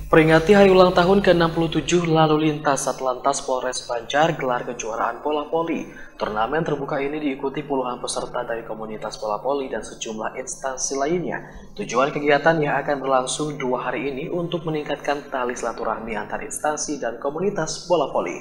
Peringati hari ulang tahun ke-67 lalu lintas Satlantas Polres Banjar gelar kejuaraan bola voli. Turnamen terbuka ini diikuti puluhan peserta dari komunitas bola voli dan sejumlah instansi lainnya. Tujuan kegiatan yang akan berlangsung 2 hari ini untuk meningkatkan tali silaturahmi antar instansi dan komunitas bola voli.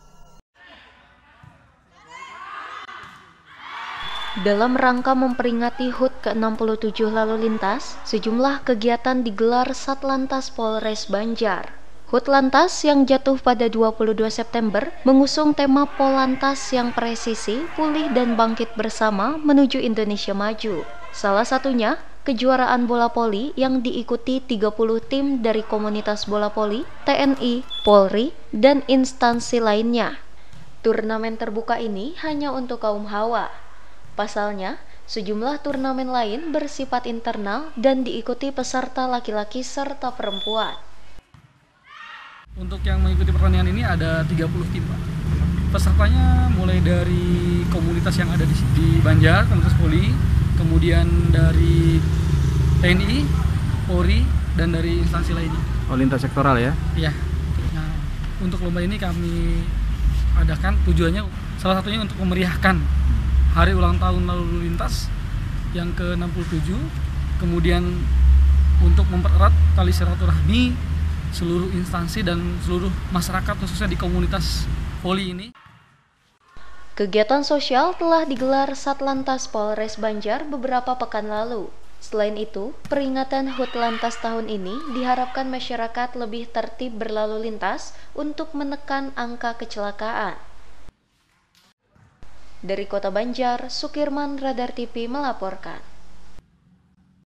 Dalam rangka memperingati HUT ke-67 lalu lintas, sejumlah kegiatan digelar Satlantas Polres Banjar. HUT Lantas yang jatuh pada 22 September mengusung tema Polantas yang presisi, pulih dan bangkit bersama menuju Indonesia maju. Salah satunya, kejuaraan bola voli yang diikuti 30 tim dari komunitas bola voli, TNI, Polri, dan instansi lainnya. Turnamen terbuka ini hanya untuk kaum hawa. Pasalnya, sejumlah turnamen lain bersifat internal dan diikuti peserta laki-laki serta perempuan. Untuk yang mengikuti pertandingan ini ada 30 tim, Pak. Pesertanya mulai dari komunitas yang ada di Banjar, komunitas Poli, kemudian dari TNI, Polri, dan dari instansi lainnya. Oh, lintas sektoral ya? Iya. Nah, untuk lomba ini kami adakan tujuannya salah satunya untuk memeriahkan hari ulang tahun lalu lintas yang ke-67, kemudian untuk mempererat tali silaturahmi seluruh instansi dan seluruh masyarakat khususnya di komunitas voli ini. Kegiatan sosial telah digelar Satlantas Polres Banjar beberapa pekan lalu. Selain itu, peringatan HUT Lantas tahun ini diharapkan masyarakat lebih tertib berlalu lintas untuk menekan angka kecelakaan. Dari Kota Banjar, Sukirman Radar TV melaporkan.